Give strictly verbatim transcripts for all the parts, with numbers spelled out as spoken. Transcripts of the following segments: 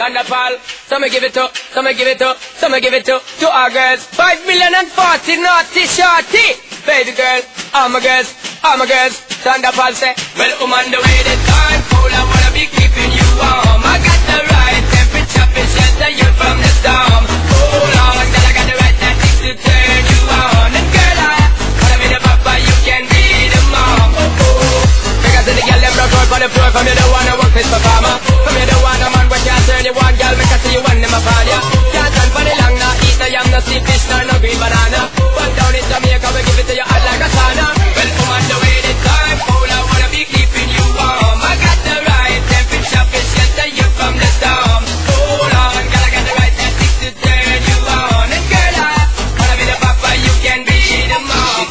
Thunderfall, so me give it to, so me give it to, so me give it to, to our girls. Five million and forty naughty shorty. Baby girl, all my girls, all my girls. Thunderfall say, well, I'm on the way to time cold. I wanna be keeping you warm. I got the right temperature to shelter you from the storm. Hold on, girl, I got the right tactics to turn you on. And girl, I wanna be the papa, you can be the mom. Oh, oh. Because the girl them broke out for the floor. From you the one I work with for farmer. From you the one a man when can't turn you on, girl. Make I see you when them a fall ya. Can't stand for the long, no eat no yam, no sweet fish, nor no green banana. But down in Jamaica we give it to you hot like a sauna. Well, I'm on the way this time cold. I wanna be keeping you warm. I got the right temperature to shelter you from the storm. Hold on, girl, I got the right tactics to turn you on. And girl, I wanna be the papa, you can be the mom.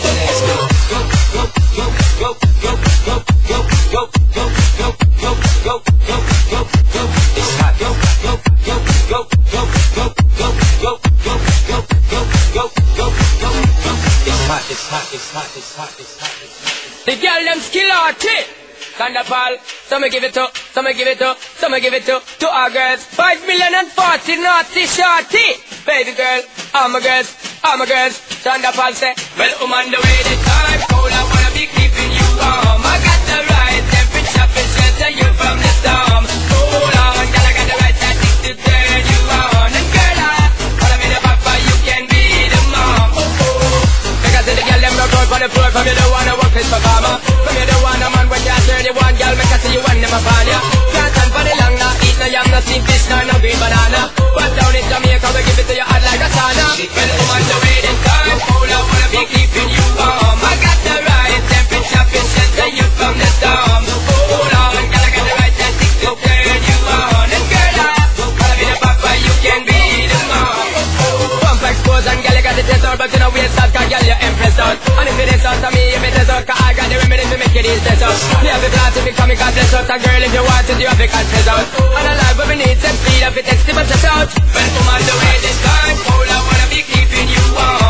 Go, go, go, go, go, go, go, go, go, go, go, go, go, go, go. It's hot. Go, go, go, go, go, go, go, go, go, go, go, go, go, go, go. It's hot. It's hot. It's hot. It's hot. It's hot. It's hot. The girl them skill arty. Thunderfall, so me give it to, so me give it to, so me give it to, to our girls. Five million and forty naughty shorty. Baby girl, all my girls, all my girls. Thunderfall say, well, I'm on the way to time cold. I wanna be keeping you warm. I got the right temperature to shelter you from the storm. Hold on, girl, I got the right tactics to turn you on. And girl, I wanna be the papa, you can be the mom. Oh, oh. Because the girl them broke out for the floor. From you the one I work with for farmer. From you the one a man when can't turn you on, girl. Make I see you when them a fall ya. Can't stand for the long, no eat no yam, no steamed fish, nor no green banana. But down in Jamaica we give it to you hot like a sauna. Well, I'm on the way this time cold. I wanna be keeping you warm. I got the right temperature to shelter you from the storm. Hold on, girl, I got the right tactics to turn you on. And girl, I wanna be the papa, you can be the mom. Pump expose and girl, you got the test out, but you know we ain't start, cause girl, you're impressed out. And if it is out to me, if it is out, cause I got the remedy to make it easy test out. You have the class to become a goddess out. And girl, if you want it, you have the confess out. And a life where we need some speed, if it takes to set out. Well, I'm on the way this time cold. I wanna be keeping you warm.